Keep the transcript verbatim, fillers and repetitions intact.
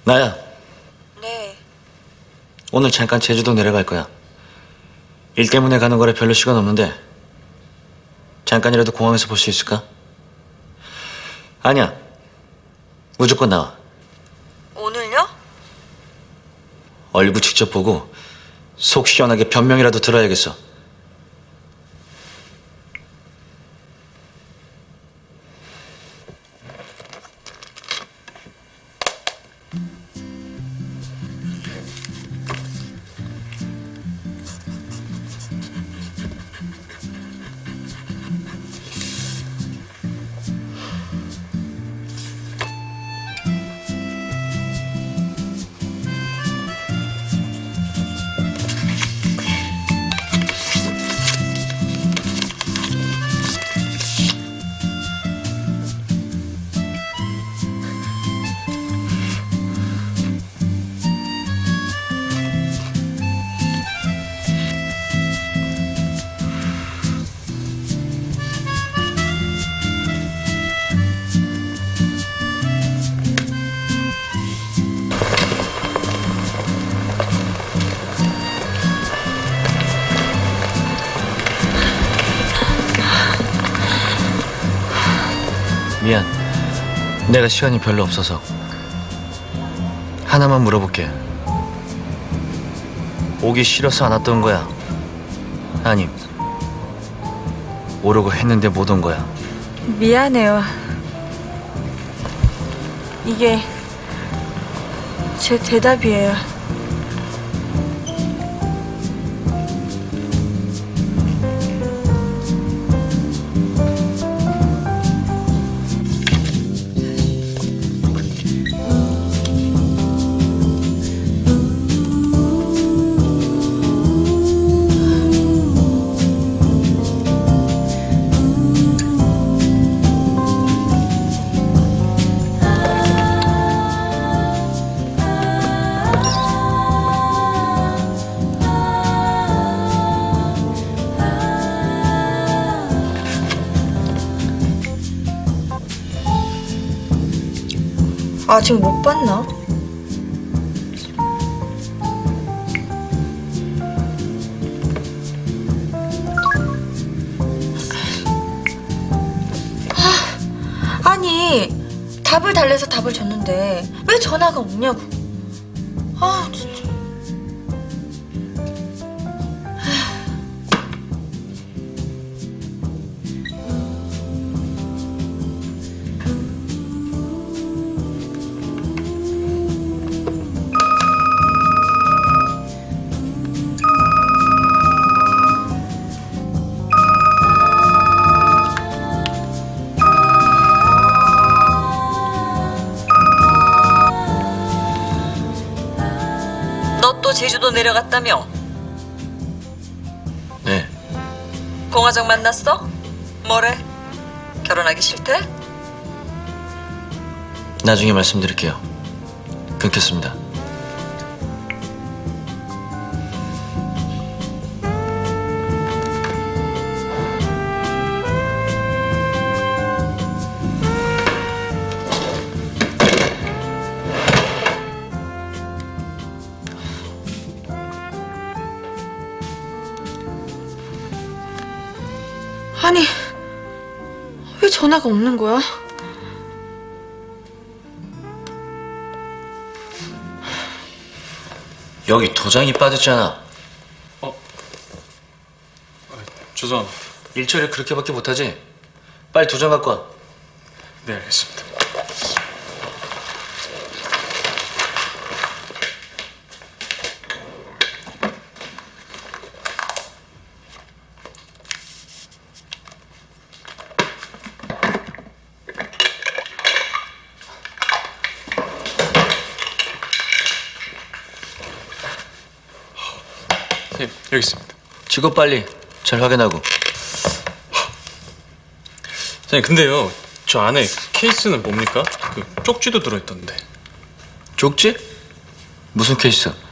나야. 네. 오늘 잠깐 제주도 내려갈 거야. 일 때문에 가는 거라 별로 시간 없는데 잠깐이라도 공항에서 볼 수 있을까? 아니야. 무조건 나와. 오늘요? 얼굴 직접 보고 속 시원하게 변명이라도 들어야겠어. 미안. 내가 시간이 별로 없어서. 하나만 물어볼게. 오기 싫어서 안 왔던 거야? 아님 오려고 했는데 못 온 거야? 미안해요. 이게 제 대답이에요. 아직 못 봤나? 아, 아니 답을 달래서 답을 줬는데 왜 전화가 없냐고. 아 진짜. 너 또 제주도 내려갔다며? 네. 공화정 만났어? 뭐래? 결혼하기 싫대? 나중에 말씀드릴게요. 끊겠습니다. 아니 왜 전화가 없는 거야? 여기 도장이 빠졌잖아. 어? 아, 죄송합니다. 일 처리를 그렇게밖에 못하지? 빨리 도장 갖고 와. 네, 알겠습니다. 네, 여기 있습니다. 직업 빨리 잘 확인하고. 선생님, 근데요, 저 안에 케이스는 뭡니까? 그 쪽지도 들어있던데. 쪽지? 무슨 케이스?